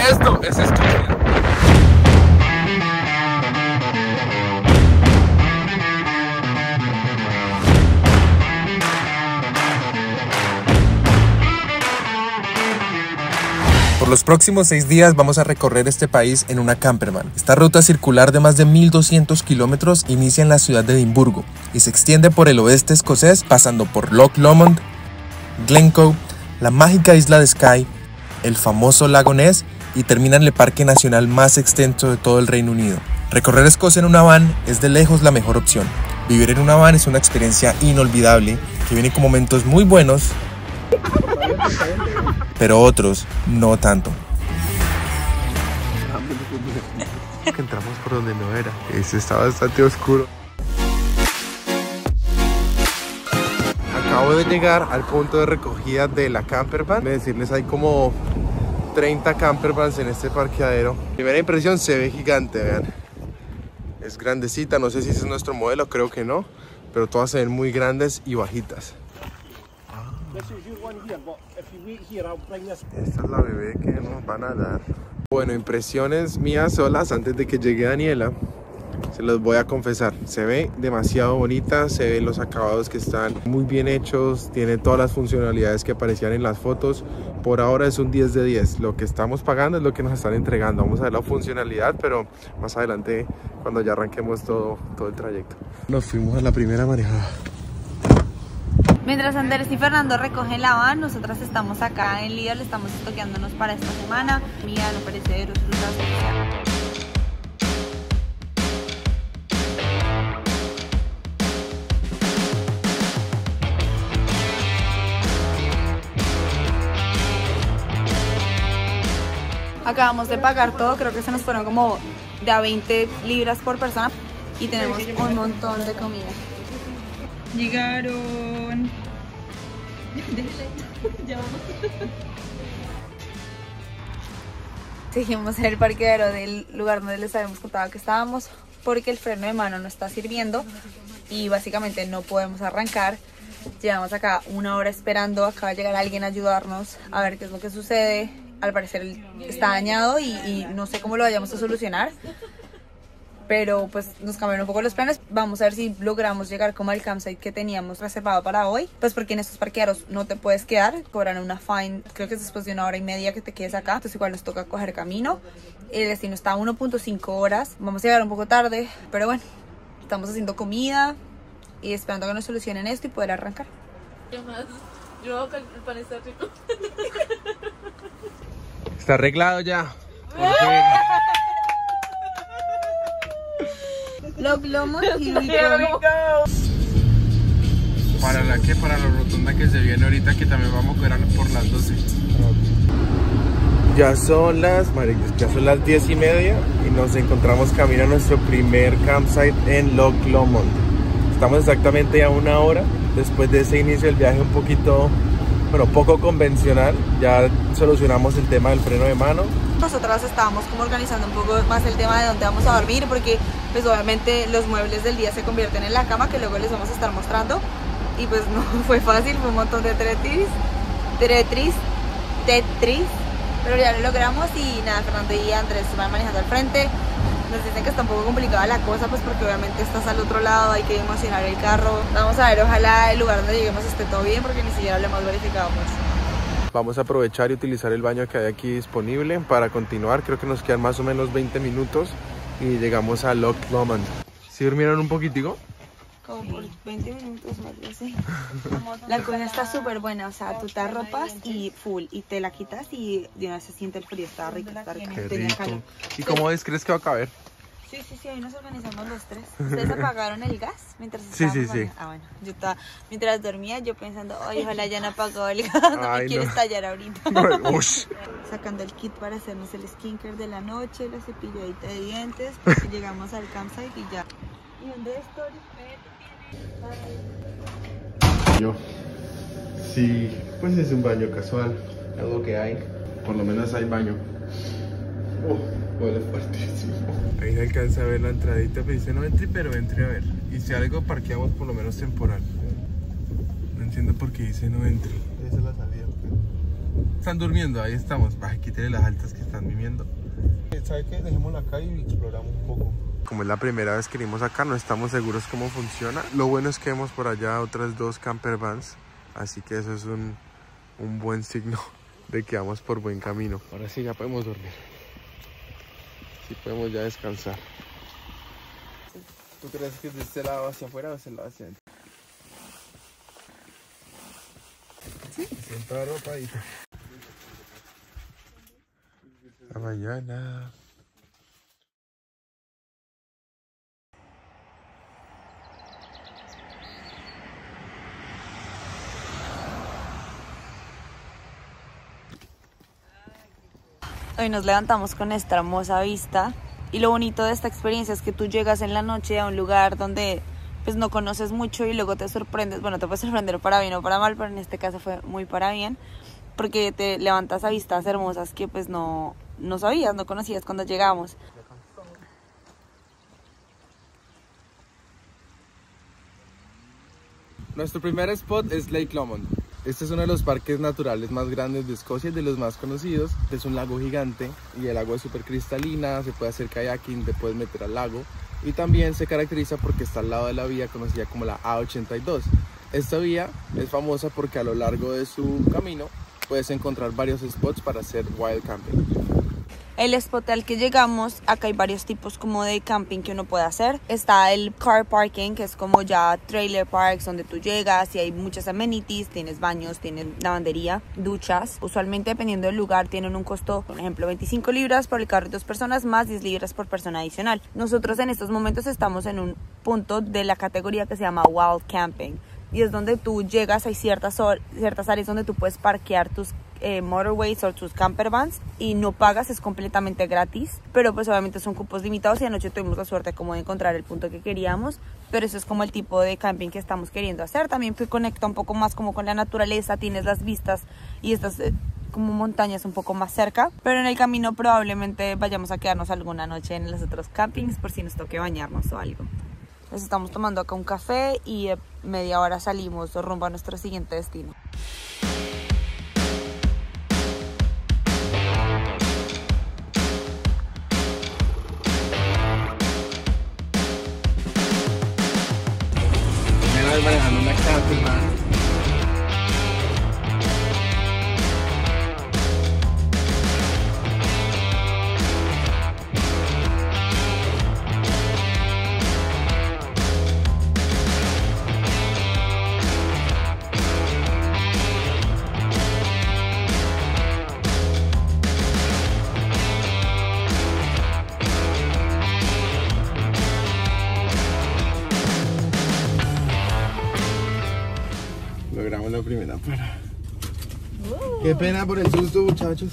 Esto es Escocia. Por los próximos 6 días vamos a recorrer este país en una campervan. Esta ruta circular de más de 1200 kilómetros inicia en la ciudad de Edimburgo y se extiende por el oeste escocés pasando por Loch Lomond, Glencoe, la mágica isla de Skye, el famoso lago Ness y termina en el parque nacional más extenso de todo el Reino Unido. Recorrer Escocia en una van es de lejos la mejor opción. Vivir en una van es una experiencia inolvidable que viene con momentos muy buenos, pero otros no tanto. Entramos por donde no era. Ese está bastante oscuro. Acabo de llegar al punto de recogida de la campervan. Decirles, hay como 30 campervans en este parqueadero. Primera impresión, se ve gigante, vean. Es grandecita, no sé si ese es nuestro modelo, creo que no. Pero todas se ven muy grandes y bajitas. Esta es la bebé que nos van a dar. Bueno, impresiones mías solas antes de que llegue Daniela. Se los voy a confesar, se ve demasiado bonita, se ven los acabados que están muy bien hechos, tiene todas las funcionalidades que aparecían en las fotos. Por ahora es un 10 de 10, lo que estamos pagando es lo que nos están entregando. Vamos a ver la funcionalidad, pero más adelante cuando ya arranquemos todo el trayecto. Nos fuimos a la primera marejada. Mientras Andrés y Fernando recogen la van, nosotras estamos acá en Lidl, estamos estoqueándonos para esta semana. Comida, no perecederos, frutas, acabamos de pagar todo, creo que se nos fueron como de a 20 libras por persona y tenemos un montón de comida. Llegaron. Seguimos en el parqueadero del lugar donde les habíamos contado que estábamos porque el freno de mano no está sirviendo y básicamente no podemos arrancar. Llevamos acá 1 hora esperando, acaba de llegar alguien a ayudarnos a ver qué es lo que sucede. Al parecer está dañado y no sé cómo lo vayamos a solucionar. Pero pues nos cambiaron un poco los planes. Vamos a ver si logramos llegar como al campsite que teníamos reservado para hoy. Pues porque en estos parqueaderos no te puedes quedar. Cobran una fine, creo que es después de 1 hora y media que te quedes acá. Entonces igual nos toca coger camino. El destino está a 1.5 horas. Vamos a llegar un poco tarde, pero bueno, estamos haciendo comida y esperando que nos solucionen esto y poder arrancar. ¿Qué más? Yo el pan está rico. Está arreglado ya. Loch Lomond y Para la rotonda que se viene ahorita, que también vamos a coger por las 12. Ya son las 10:30 y nos encontramos camino a nuestro primer campsite en Loch Lomond. Estamos exactamente a 1 hora después de ese inicio del viaje un poquito, bueno, poco convencional. Ya solucionamos el tema del freno de mano. Nosotras estábamos como organizando un poco más el tema de dónde vamos a dormir, porque pues obviamente los muebles del día se convierten en la cama, que luego les vamos a estar mostrando, y pues no fue fácil, fue un montón de Tetris, pero ya lo logramos. Y nada, Fernando y Andrés van manejando al frente. Nos dicen que está un poco complicada la cosa, pues porque obviamente estás al otro lado, hay que emocionar el carro. Vamos a ver, ojalá el lugar donde lleguemos esté todo bien, porque ni siquiera lo hemos verificado mucho. Vamos a aprovechar y utilizar el baño que hay aquí disponible para continuar. Creo que nos quedan más o menos 20 minutos y llegamos a Loch Lomond. ¿Sí durmieron un poquitico? Como por 20 minutos o algo así. La cosa está súper buena, o sea, tú te arropas y full, y te la quitas y de una vez se siente el frío, está rico, está rico. Qué Tenía rico. calor. ¿Y cómo crees que va a caber? Sí, ahí nos organizamos los tres. ¿Ustedes apagaron el gas mientras Sí. Ah, bueno, yo estaba, mientras dormía, yo pensando, ay, ojalá ya no apagó el gas, no me quiero estallar ahorita. Sacando el kit para hacernos el skincare de la noche, la cepilladita de dientes, y llegamos al campsite y ya. ¿Y dónde estoy? Yo. Sí, pues es un baño casual, es lo que hay. Por lo menos hay baño. Huele fuertísimo. Ahí se alcanza a ver la entradita, pero dice no entre, pero entre a ver. Y si algo parqueamos por lo menos temporal. No entiendo por qué dice no entre. Esa es la salida. Están durmiendo, ahí estamos. Quítale las altas que están mimiendo. ¿Sabe qué? Dejémosla acá y exploramos un poco. Como es la primera vez que venimos acá, no estamos seguros cómo funciona. Lo bueno es que vemos por allá otras 2 camper vans, así que eso es un buen signo de que vamos por buen camino. Ahora sí ya podemos dormir. Sí podemos ya descansar. ¿Tú crees que es de este lado hacia afuera o es el lado hacia adentro? Sí. Siento arropadito. Hasta mañana. Hoy nos levantamos con esta hermosa vista y lo bonito de esta experiencia es que tú llegas en la noche a un lugar donde pues no conoces mucho y luego te sorprendes, bueno, te puedes sorprender para bien o para mal, pero en este caso fue muy para bien porque te levantas a vistas hermosas que pues no sabías, no conocías cuando llegamos. Nuestro primer spot es Lake Lomond. Este es uno de los parques naturales más grandes de Escocia y de los más conocidos. Es un lago gigante y el agua es súper cristalina, se puede hacer kayaking, te puedes meter al lago y también se caracteriza porque está al lado de la vía conocida como la A82. Esta vía es famosa porque a lo largo de su camino puedes encontrar varios spots para hacer wild camping. El spot al que llegamos, acá hay varios tipos como de camping que uno puede hacer. Está el car parking, que es como ya trailer parks donde tú llegas y hay muchas amenities, tienes baños, tienes lavandería, duchas. Usualmente dependiendo del lugar tienen un costo, por ejemplo 25 libras por el carro de 2 personas más 10 libras por persona adicional. Nosotros en estos momentos estamos en un punto de la categoría que se llama wild camping y es donde tú llegas, hay ciertas áreas donde tú puedes parquear tus motorways o tus camper vans y no pagas, es completamente gratis, pero pues obviamente son cupos limitados y anoche tuvimos la suerte como de encontrar el punto que queríamos, pero eso es como el tipo de camping que estamos queriendo hacer. También conecta un poco más como con la naturaleza, tienes las vistas y estas como montañas un poco más cerca, pero en el camino probablemente vayamos a quedarnos alguna noche en los otros campings por si nos toque bañarnos o algo. Nos estamos tomando acá un café y media hora salimos rumbo a nuestro siguiente destino. Manejando una camper. Logramos la primera parada. Qué pena por el susto, muchachos.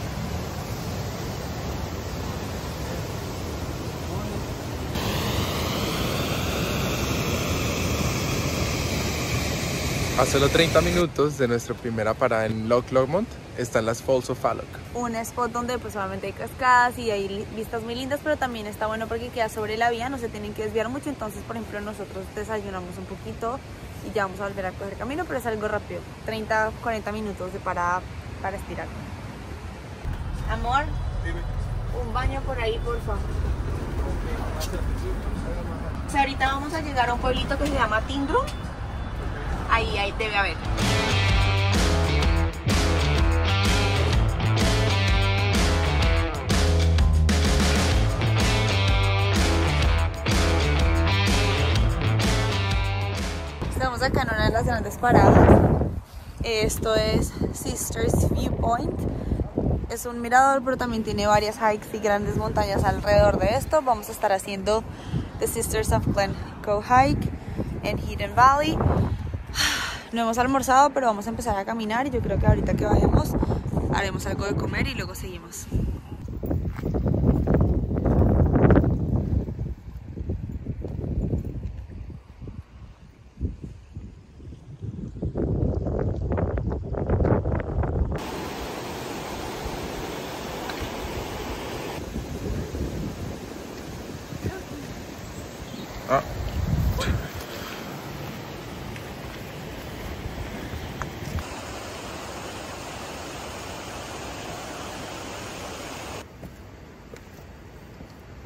A solo 30 minutos de nuestra primera parada en Loch Lomond están las Falls of Falloch. Un spot donde pues solamente hay cascadas y hay vistas muy lindas, pero también está bueno porque queda sobre la vía, no se tienen que desviar mucho. Entonces, por ejemplo, nosotros desayunamos un poquito y ya vamos a volver a coger camino, pero es algo rápido, 30-40 minutos de parada para estirar. Amor, un baño por ahí, por favor. O sea, ahorita vamos a llegar a un pueblito que se llama Tindrum. Ahí debe haber. Estamos acá en una de las grandes paradas. Esto es Sisters Viewpoint. Es un mirador, pero también tiene varias hikes y grandes montañas alrededor de esto. Vamos a estar haciendo The Sisters of Glencoe Hike en Hidden Valley. No hemos almorzado, pero vamos a empezar a caminar y yo creo que ahorita que vayamos haremos algo de comer y luego seguimos.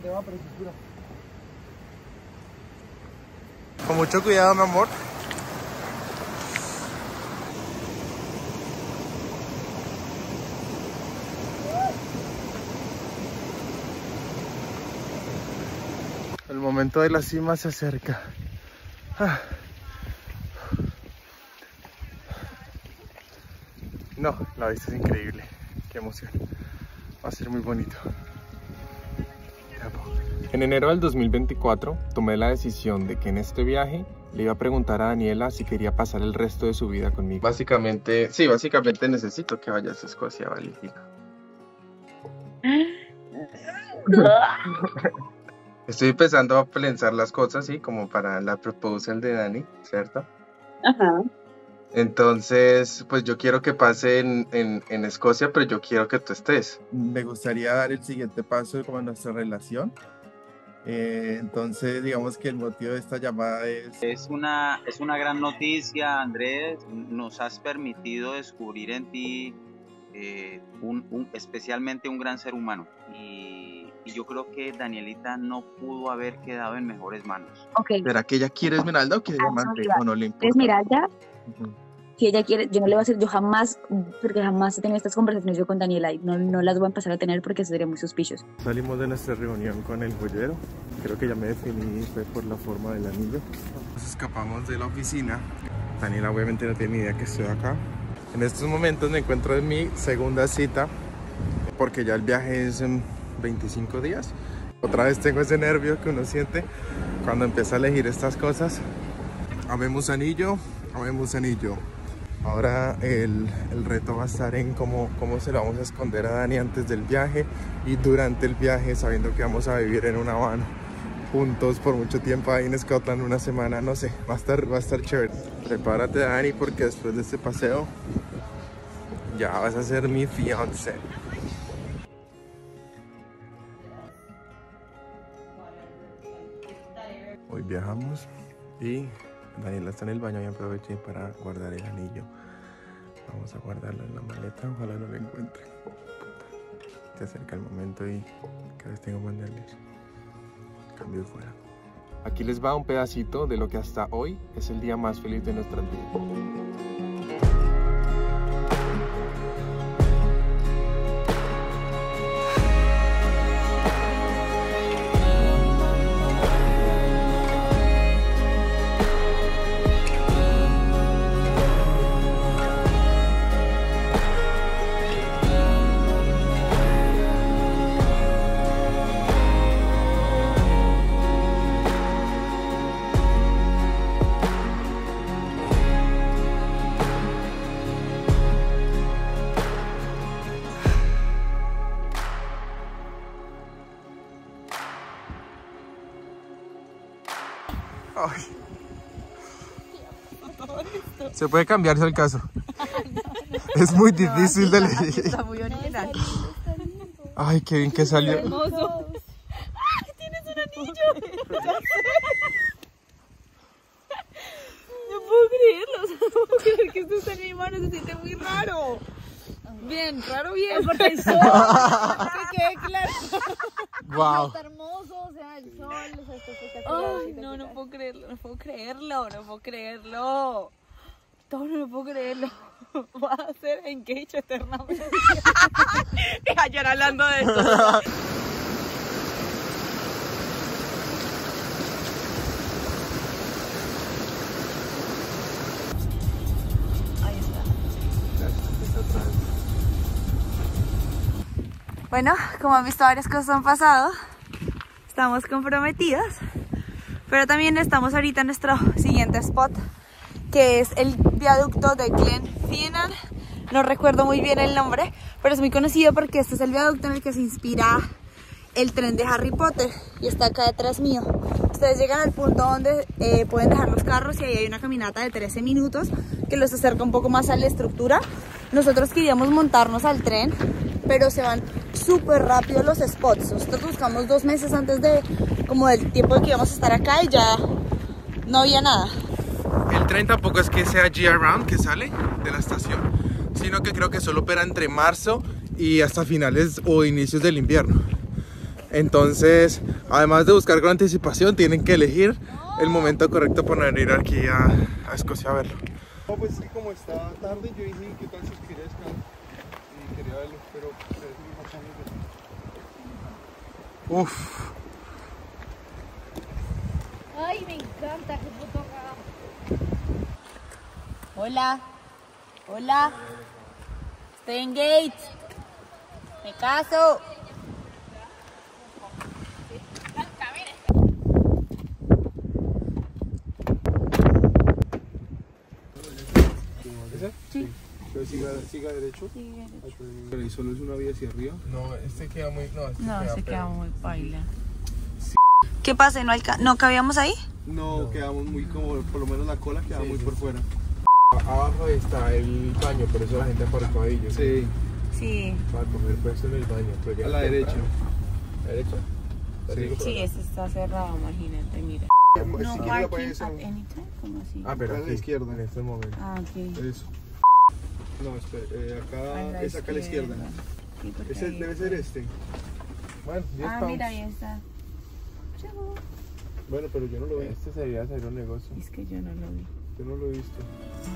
Con mucho cuidado, mi amor. El momento de la cima se acerca. No, la vista es increíble. Qué emoción. Va a ser muy bonito. En enero del 2024 tomé la decisión de que en este viaje le iba a preguntar a Daniela si quería pasar el resto de su vida conmigo. Básicamente necesito que vayas a Escocia, Valentina. Estoy empezando a pensar las cosas, ¿sí? Como para la proposal de Dani, ¿cierto? Ajá. Entonces, pues yo quiero que pase en Escocia, pero yo quiero que tú estés. Me gustaría dar el siguiente paso como en nuestra relación. Entonces, digamos que el motivo de esta llamada Es una gran noticia, Andrés. Nos has permitido descubrir en ti especialmente un gran ser humano. Y yo creo que Danielita no pudo haber quedado en mejores manos. Ok. ¿Será que ella quiere Esmeralda o quiere diamante? ¿O no le importa? Esmeralda, Ujú. si ella quiere, yo no le voy a hacer, yo jamás, porque jamás he tenido estas conversaciones yo con Daniela y no las voy a empezar a tener porque sería muy suspicious. Salimos de nuestra reunión con el joyero. Creo que ya me definí, fue por la forma del anillo. Nos escapamos de la oficina. Daniela obviamente no tiene ni idea que estoy acá. En estos momentos me encuentro en mi segunda cita, porque ya el viaje es en 25 días. Otra vez tengo ese nervio que uno siente cuando empieza a elegir estas cosas. Habemos anillo, habemos anillo. Ahora el reto va a estar en cómo se lo vamos a esconder a Dani antes del viaje y durante el viaje, sabiendo que vamos a vivir en una van juntos por mucho tiempo ahí en Scotland, una semana, no sé, va a estar chévere. Prepárate, Dani, porque después de este paseo ya vas a ser mi fiancé. Hoy viajamos y Daniela está en el baño y aproveché para guardar el anillo. Vamos a guardarlo en la maleta, ojalá no lo encuentre. Se acerca el momento y cada vez tengo más nervios. Cambio fuera. Aquí les va un pedacito de lo que hasta hoy es el día más feliz de nuestras vidas. Ay. Se puede cambiarse el caso. Es muy difícil de elegir. Está muy original. Ay, qué bien que salió. Hermoso. ¡Ay, tienes un anillo! No puedo creerlo. O sea, no puedo creer que esto está en mi mano. Se siente muy raro. Bien, raro bien. Porque el sol. Que quede claro. Wow. Está hermoso, o sea, el sol, o sea, está espectacular. Ay, no puedo creerlo, no puedo creerlo, no puedo creerlo. Todo no puedo creerlo. Va a ser engage eternamente. Y ayer hablando de esto. Ahí está. Bueno, como han visto, varias cosas han pasado. Estamos comprometidas, pero también estamos ahorita en nuestro siguiente spot, que es el viaducto de Glenfinnan. No recuerdo muy bien el nombre, pero es muy conocido porque este es el viaducto en el que se inspira el tren de Harry Potter y está acá detrás mío. Ustedes llegan al punto donde pueden dejar los carros y ahí hay una caminata de 13 minutos que los acerca un poco más a la estructura. Nosotros queríamos montarnos al tren, pero se van súper rápido los spots. Nosotros buscamos 2 meses antes como del tiempo que íbamos a estar acá y ya no había nada. El tren tampoco es que sea year-round que sale de la estación, sino que creo que solo opera entre marzo y hasta finales o inicios del invierno. Entonces, además de buscar con anticipación, tienen que elegir el momento correcto para venir aquí a Escocia a verlo. No, pues sí, como está tarde, yo dije, ¿qué tal si quería descansar? Y quería verlo, pero se ve muy bacano. Uf. Ay, me encanta, qué puto acá. Hola. Hola. Estoy en Gates. Me caso. ¿Ese? Sí. Pero siga derecho. Sí, derecho. ¿Y solo es una vía hacia arriba? No, este queda muy... No, se queda muy baila. ¿Qué pasa? ¿No cabíamos ahí? No, quedamos muy como, por lo menos la cola quedaba muy por fuera. Abajo está el baño, por eso la gente aparcó ahí. Sí. Sí. Para coger puesto en el baño. A la derecha. ¿A la derecha? Sí, este está cerrado, imagínate, mira. No parking at any time, ¿cómo así? Ah, pero a la izquierda en este momento. Ah, ok. Eso. No, espera, acá es acá a la izquierda. Sí, Ese debe ser este. Bueno, 10 pounds. Mira, ahí está. Bueno, pero yo no lo vi. Este sería hacer un negocio. Es que yo no lo vi. Yo no lo he visto.